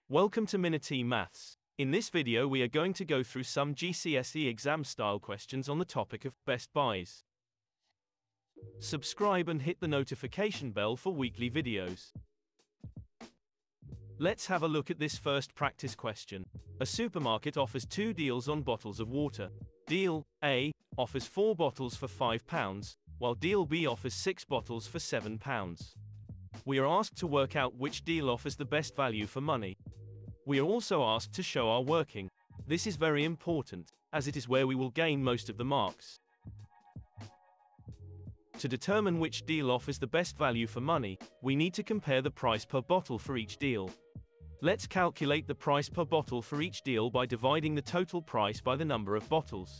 Welcome to Minute Maths. In this video we are going to go through some GCSE exam style questions on the topic of best buys. Subscribe and hit the notification bell for weekly videos. Let's have a look at this first practice question. A supermarket offers 2 deals on bottles of water. Deal A offers 4 bottles for £5, while Deal B offers 6 bottles for £7. We are asked to work out which deal offers the best value for money. We are also asked to show our working. This is very important, as it is where we will gain most of the marks. To determine which deal offers the best value for money, we need to compare the price per bottle for each deal. Let's calculate the price per bottle for each deal by dividing the total price by the number of bottles.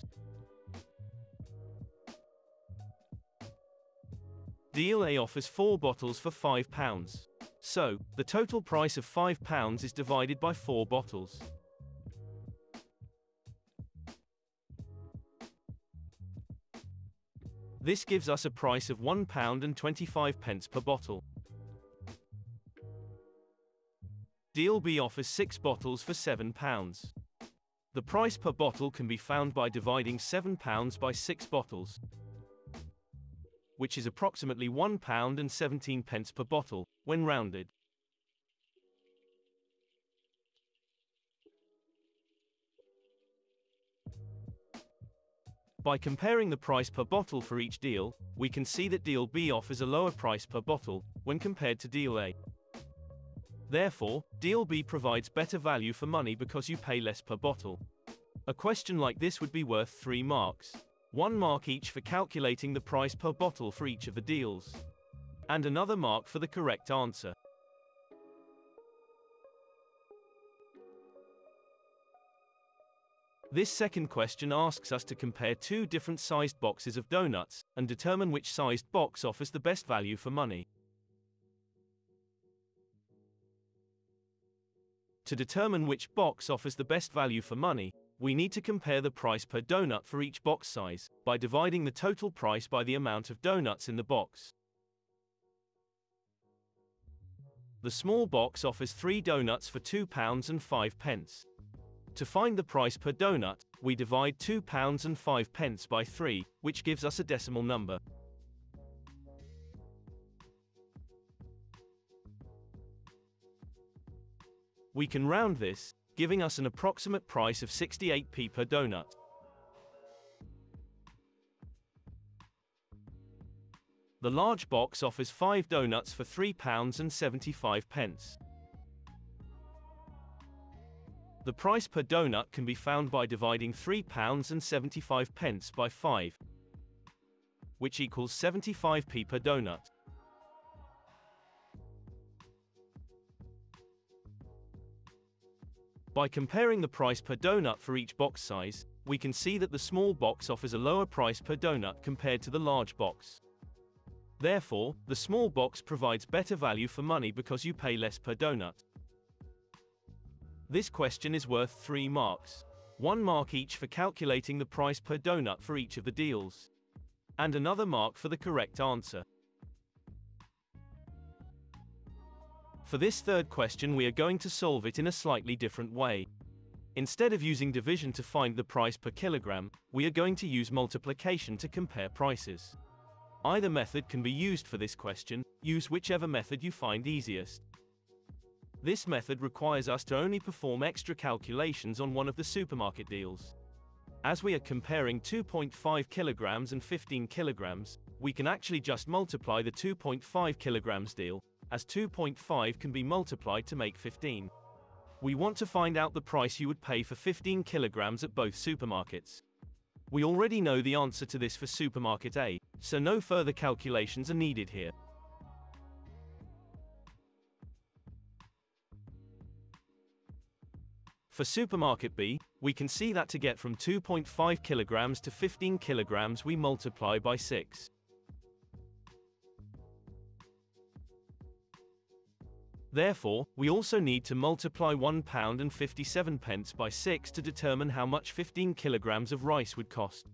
Deal A offers 4 bottles for £5. So, the total price of £5 is divided by 4 bottles. This gives us a price of £1.25 per bottle. Deal B offers 6 bottles for £7. The price per bottle can be found by dividing £7 by 6 bottles, which is approximately £1.17 per bottle, when rounded. By comparing the price per bottle for each deal, we can see that Deal B offers a lower price per bottle, when compared to Deal A. Therefore, Deal B provides better value for money because you pay less per bottle. A question like this would be worth 3 marks. 1 mark each for calculating the price per bottle for each of the deals, and another mark for the correct answer. This second question asks us to compare 2 different sized boxes of donuts, and determine which sized box offers the best value for money. To determine which box offers the best value for money, we need to compare the price per donut for each box size, by dividing the total price by the amount of donuts in the box. The small box offers 3 donuts for £2 and 5 pence. To find the price per donut, we divide £2 and 5 pence by 3, which gives us a decimal number. We can round this, giving us an approximate price of 68p per donut. The large box offers 5 donuts for £3 and 75 pence. The price per donut can be found by dividing £3 and 75 pence by 5, which equals 75p per donut. By comparing the price per donut for each box size, we can see that the small box offers a lower price per donut compared to the large box. Therefore, the small box provides better value for money because you pay less per donut. This question is worth 3 marks. 1 mark each for calculating the price per donut for each of the deals, and another mark for the correct answer. For this third question we are going to solve it in a slightly different way. Instead of using division to find the price per kilogram, we are going to use multiplication to compare prices. Either method can be used for this question, use whichever method you find easiest. This method requires us to only perform extra calculations on one of the supermarket deals. As we are comparing 2.5 kilograms and 15 kilograms, we can actually just multiply the 2.5 kilograms deal, as 2.5 can be multiplied to make 15. We want to find out the price you would pay for 15 kilograms at both supermarkets. We already know the answer to this for supermarket A, so no further calculations are needed here. For supermarket B, we can see that to get from 2.5 kilograms to 15 kilograms we multiply by 6. Therefore, we also need to multiply £1.57 by 6 to determine how much 15 kilograms of rice would cost.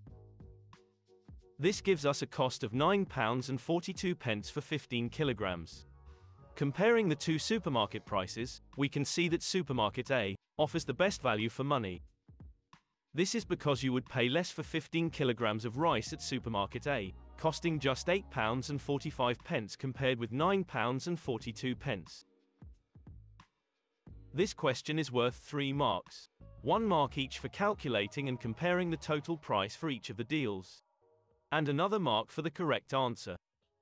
This gives us a cost of £9.42 for 15 kilograms. Comparing the two supermarket prices, we can see that Supermarket A offers the best value for money. This is because you would pay less for 15 kilograms of rice at Supermarket A, costing just £8.45 compared with £9.42. This question is worth 3 marks. 1 mark each for calculating and comparing the total price for each of the deals, and another mark for the correct answer.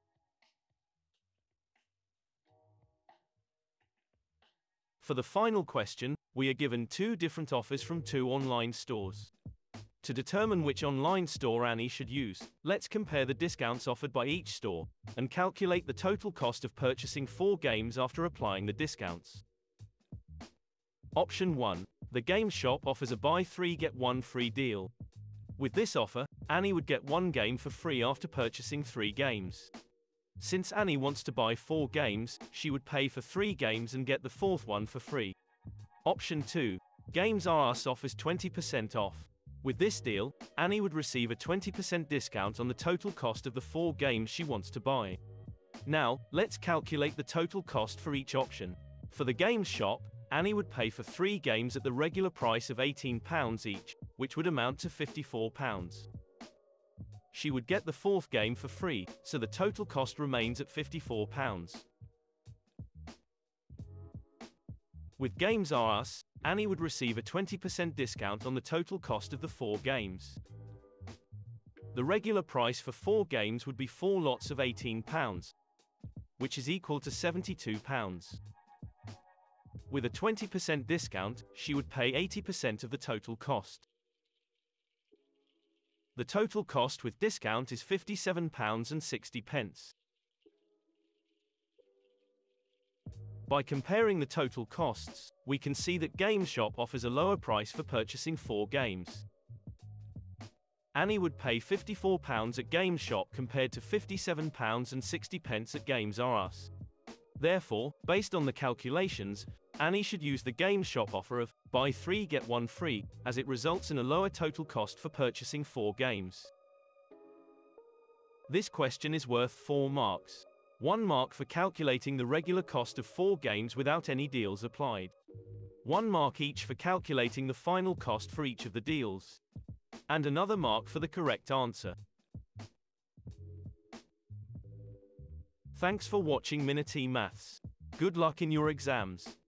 For the final question, we are given 2 different offers from 2 online stores. To determine which online store Annie should use, let's compare the discounts offered by each store, and calculate the total cost of purchasing 4 games after applying the discounts. Option 1. The game shop offers a buy 3 get 1 free deal. With this offer, Annie would get 1 game for free after purchasing 3 games. Since Annie wants to buy 4 games, she would pay for 3 games and get the 4th one for free. Option 2. Games R Us offers 20% off. With this deal, Annie would receive a 20% discount on the total cost of the 4 games she wants to buy. Now, let's calculate the total cost for each option. For the games shop, Annie would pay for 3 games at the regular price of £18 each, which would amount to £54. She would get the 4th game for free, so the total cost remains at £54. With Games R Us, Annie would receive a 20% discount on the total cost of the 4 games. The regular price for 4 games would be 4 lots of £18, which is equal to £72. With a 20% discount, she would pay 80% of the total cost. The total cost with discount is £57.60. By comparing the total costs, we can see that GameShop offers a lower price for purchasing 4 games. Annie would pay £54 at GameShop compared to £57.60 at Games R Us. Therefore, based on the calculations, Annie should use the GameShop offer of buy 3 get 1 free, as it results in a lower total cost for purchasing 4 games. This question is worth 4 marks. 1 mark for calculating the regular cost of 4 games without any deals applied. 1 mark each for calculating the final cost for each of the deals, and another mark for the correct answer. Thanks for watching Minute Maths. Good luck in your exams.